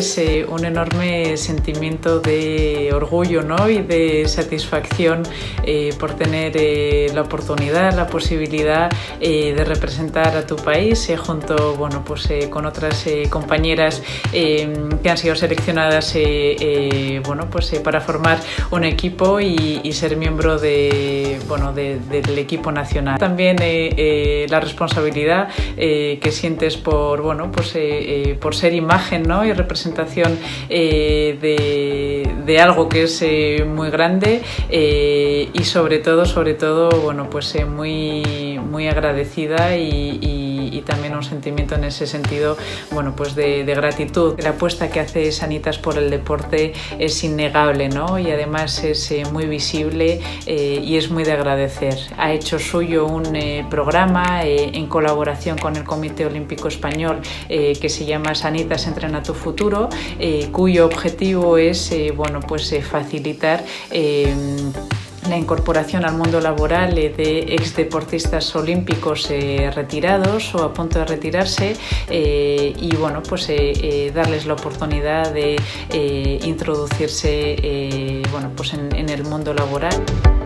es un enorme sentimiento de orgullo, ¿no? Y de satisfacción por tener la oportunidad, la posibilidad de representar a tu país junto, bueno, pues, con otras compañeras que han sido seleccionadas bueno, pues, para formar un equipo y ser miembro de, bueno, del equipo nacional. También la responsabilidad que sientes por, bueno, pues, por ser imagen, ¿no? Y representación de algo que es muy grande y sobre todo, bueno, pues, muy agradecida y también un sentimiento en ese sentido, bueno, pues de gratitud. La apuesta que hace Sanitas por el deporte es innegable, ¿no? Y además es muy visible y es muy de agradecer. Ha hecho suyo un programa en colaboración con el Comité Olímpico Español que se llama Sanitas Entrena tu Futuro, cuyo objetivo es, bueno, pues, facilitar la incorporación al mundo laboral de exdeportistas olímpicos retirados o a punto de retirarse y, bueno, pues, darles la oportunidad de introducirse, bueno, pues, en el mundo laboral.